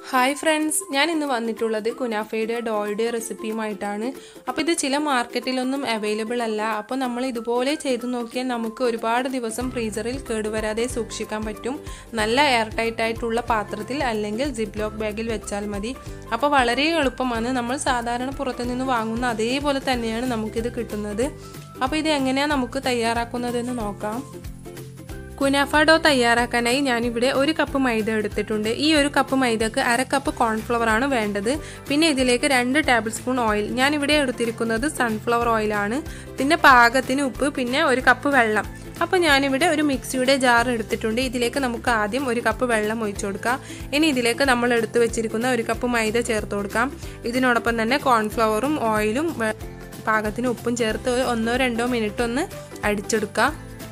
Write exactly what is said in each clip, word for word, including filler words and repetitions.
Hi friends, ഞാൻ ഇന്ന് വന്നിട്ടുള്ളത് കുനാഫയുടെ ഡോയുടെ റെസിപ്പിയുമായിട്ടാണ്. അപ്പോൾ ഇത് ചില മാർക്കറ്റിലൊന്നും അവൈലബിൾ അല്ല. അപ്പോൾ നമ്മൾ ഇതുപോലെ ചെയ്തു നോക്കിയാൽ നമുക്ക് ഒരുപാട് ദിവസം ഫ്രീസറിൽ കേടുവരാതെ സൂക്ഷിക്കാൻ പറ്റും. നല്ല എയർ ടൈറ്റ് ആയിട്ടുള്ള പാത്രത്തിൽ അല്ലെങ്കിൽ സിപ്ലോക്ക് ബാഗിൽ വെച്ചാൽ മതി. അപ്പോൾ വളരെ എളുപ്പമാണ്. നമ്മൾ സാധാരണ പുറത്തു നിന്ന് വാങ്ങുന്ന അതേപോലെ തന്നെയാണ് നമുക്കിത് കിട്ടുന്നത്. അപ്പോൾ ഇത് എങ്ങനെയാണ് നമുക്ക് തയ്യാറാക്കുന്നതെന്ന് നോക്കാം. കുനാഫ ഡോ തയ്യാറാക്കാനായി ഞാനിവിടെ ഒരു കപ്പ് മൈദ എടുത്തിട്ടുണ്ട്. ഈ ഒരു കപ്പ് മൈദക്ക് അര കപ്പ് കോൺഫ്ലവർ ആണ് വേണ്ടത്. പിന്നെ ഇതിലേക്ക് രണ്ട് ടേബിൾ സ്പൂൺ ഓയിൽ. ഞാനിവിടെ എടുത്തിരിക്കുന്നത് സൺഫ്ലവർ ഓയിലാണ്. പിന്നെ പാകത്തിന് ഉപ്പ്, പിന്നെ ഒരു കപ്പ് വെള്ളം. അപ്പോൾ ഞാനിവിടെ ഒരു മിക്സിയുടെ ജാർ എടുത്തിട്ടുണ്ട്. ഇതിലേക്ക് നമുക്ക് ആദ്യം ഒരു കപ്പ് വെള്ളം ഒഴിച്ചു കൊടുക്കാം. ഇനി ഇതിലേക്ക് നമ്മൾ എടുത്തു വെച്ചിരിക്കുന്ന ഒരു കപ്പ് മൈദ ചേർത്ത് കൊടുക്കാം. ഇതിനോടൊപ്പം തന്നെ കോൺഫ്ലവറും ഓയിലും പാകത്തിന് ഉപ്പും ചേർത്ത് ഒന്നോ രണ്ടോ മിനിറ്റ് ഒന്ന് അടിച്ചെടുക്കാം.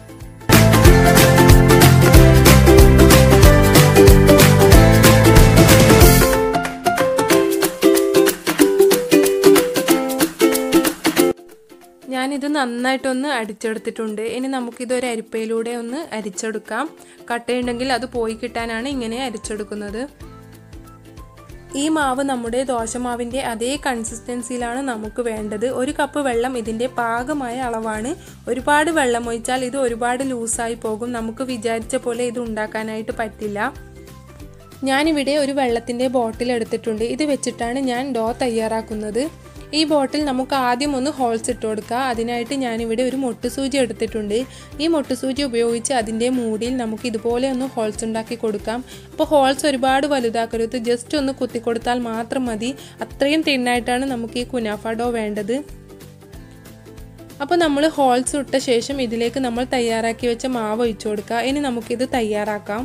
ഞാനിത് നന്നായിട്ടൊന്ന് അടിച്ചെടുത്തിട്ടുണ്ട്. ഇനി നമുക്കിതൊരു അരിപ്പയിലൂടെ ഒന്ന് അരിച്ചെടുക്കാം. കട്ടയുണ്ടെങ്കിൽ അത് പോയി കിട്ടാനാണ് ഇങ്ങനെ അരിച്ചെടുക്കുന്നത്. ഈ മാവ് നമ്മുടെ ദോശമാവിൻ്റെ അതേ കൺസിസ്റ്റൻസിയിലാണ് നമുക്ക് വേണ്ടത്. ഒരു കപ്പ് വെള്ളം ഇതിൻ്റെ പാകമായ അളവാണ്. ഒരുപാട് വെള്ളം ഒഴിച്ചാൽ ഇത് ഒരുപാട് ലൂസായി പോകും. നമുക്ക് വിചാരിച്ച പോലെ ഇത് ഉണ്ടാക്കാനായിട്ട് പറ്റില്ല. ഞാനിവിടെ ഒരു വെള്ളത്തിൻ്റെ ബോട്ടിൽ എടുത്തിട്ടുണ്ട്. ഇത് വെച്ചിട്ടാണ് ഞാൻ ഡോ തയ്യാറാക്കുന്നത്. ഈ ബോട്ടിൽ നമുക്ക് ആദ്യം ഒന്ന് ഹോൾസ് ഇട്ട് കൊടുക്കുക. അതിനായിട്ട് ഞാനിവിടെ ഒരു മൊട്ടുസൂചി എടുത്തിട്ടുണ്ട്. ഈ മൊട്ടുസൂചി ഉപയോഗിച്ച് അതിൻ്റെ മൂടിയിൽ നമുക്ക് ഇതുപോലെ ഒന്ന് ഹോൾസ് ഉണ്ടാക്കി കൊടുക്കാം. അപ്പോൾ ഹോൾസ് ഒരുപാട് വലുതാക്കരുത്, ജസ്റ്റ് ഒന്ന് കുത്തി കൊടുത്താൽ മാത്രം മതി. അത്രയും തിന്നായിട്ടാണ് നമുക്ക് ഈ കുനാഫ ഡോ വേണ്ടത്. അപ്പോൾ നമ്മൾ ഹോൾസ് ഇട്ട ശേഷം ഇതിലേക്ക് നമ്മൾ തയ്യാറാക്കി വെച്ച മാവ് ഒഴിച്ചു കൊടുക്കുക. ഇനി നമുക്കിത് തയ്യാറാക്കാം.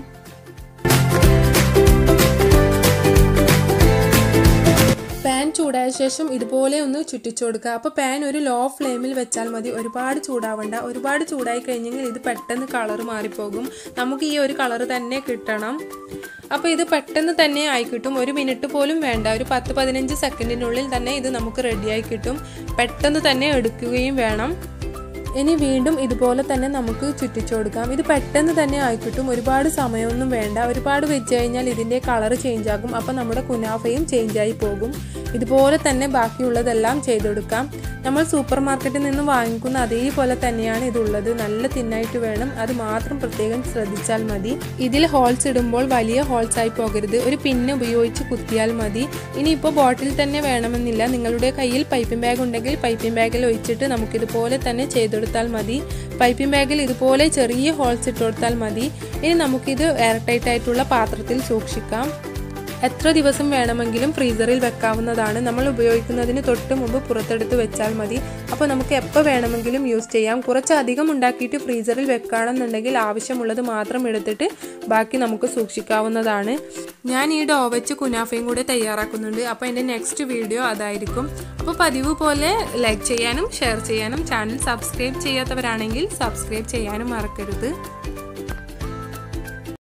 പാൻ ചൂടായ ശേഷം ഇതുപോലെ ഒന്ന് ചുറ്റിച്ചു കൊടുക്കുക. അപ്പോൾ പാൻ ഒരു ലോ ഫ്ലെയിമിൽ വെച്ചാൽ മതി. ഒരുപാട് ചൂടാവണ്ട. ഒരുപാട് ചൂടായി കഴിഞ്ഞെങ്കിൽ ഇത് പെട്ടെന്ന് കളർ മാറിപ്പോകും. നമുക്ക് ഈ ഒരു കളർ തന്നെ കിട്ടണം. അപ്പോൾ ഇത് പെട്ടെന്ന് തന്നെ ആയി കിട്ടും. ഒരു മിനിറ്റ് പോലും വേണ്ട. ഒരു പത്ത് പതിനഞ്ച് സെക്കൻഡിനുള്ളിൽ തന്നെ ഇത് നമുക്ക് റെഡിയായി കിട്ടും. പെട്ടെന്ന് തന്നെ എടുക്കുകയും വേണം. ഇനി വീണ്ടും ഇതുപോലെ തന്നെ നമുക്ക് ചുറ്റിച്ചു കൊടുക്കാം. ഇത് പെട്ടെന്ന് തന്നെ ആയിക്കിട്ടും. ഒരുപാട് സമയമൊന്നും വേണ്ട. ഒരുപാട് വെച്ച് കഴിഞ്ഞാൽ ഇതിൻ്റെ കളർ ചേഞ്ച് ആകും. അപ്പോൾ നമ്മുടെ കുനാഫയും ചേഞ്ചായി പോകും. ഇതുപോലെ തന്നെ ബാക്കിയുള്ളതെല്ലാം ചെയ്തെടുക്കാം. നമ്മൾ സൂപ്പർ മാർക്കറ്റിൽ നിന്ന് വാങ്ങിക്കുന്ന അതേപോലെ തന്നെയാണ് ഇതുള്ളത്. നല്ല തിന്നായിട്ട് വേണം. അത് മാത്രം പ്രത്യേകം ശ്രദ്ധിച്ചാൽ മതി. ഇതിൽ ഹോൾസ് ഇടുമ്പോൾ വലിയ ഹോൾസ് ആയി പോകരുത്. ഒരു പിന്ന് ഉപയോഗിച്ച് കുത്തിയാൽ മതി. ഇനിയിപ്പോൾ ബോട്ടിൽ തന്നെ വേണമെന്നില്ല. നിങ്ങളുടെ കയ്യിൽ പൈപ്പിംഗ് ബാഗ് ഉണ്ടെങ്കിൽ പൈപ്പിംഗ് ബാഗിൽ ഒഴിച്ചിട്ട് നമുക്കിതുപോലെ തന്നെ ചെയ്തെടുത്താൽ മതി. പൈപ്പിംഗ് ബാഗിൽ ഇതുപോലെ ചെറിയ ഹോൾസ് ഇട്ട് കൊടുത്താൽ മതി. ഇനി നമുക്കിത് എയർ ടൈറ്റ് ആയിട്ടുള്ള പാത്രത്തിൽ സൂക്ഷിക്കാം. എത്ര ദിവസം വേണമെങ്കിലും ഫ്രീസറിൽ വെക്കാവുന്നതാണ്. നമ്മൾ ഉപയോഗിക്കുന്നതിന് തൊട്ട് മുമ്പ് പുറത്തെടുത്ത് വെച്ചാൽ മതി. അപ്പോൾ നമുക്ക് എപ്പോൾ വേണമെങ്കിലും യൂസ് ചെയ്യാം. കുറച്ചധികം ഉണ്ടാക്കിയിട്ട് ഫ്രീസറിൽ വെക്കുകയാണെന്നുണ്ടെങ്കിൽ ആവശ്യമുള്ളത് മാത്രം എടുത്തിട്ട് ബാക്കി നമുക്ക് സൂക്ഷിക്കാവുന്നതാണ്. ഞാൻ ഈ ഡോ വെച്ച് കുനാഫയും കൂടെ തയ്യാറാക്കുന്നുണ്ട്. അപ്പോൾ എൻ്റെ നെക്സ്റ്റ് വീഡിയോ അതായിരിക്കും. അപ്പോൾ പതിവ് പോലെ ലൈക്ക് ചെയ്യാനും ഷെയർ ചെയ്യാനും ചാനൽ സബ്സ്ക്രൈബ് ചെയ്യാത്തവരാണെങ്കിൽ സബ്സ്ക്രൈബ് ചെയ്യാനും മറക്കരുത്.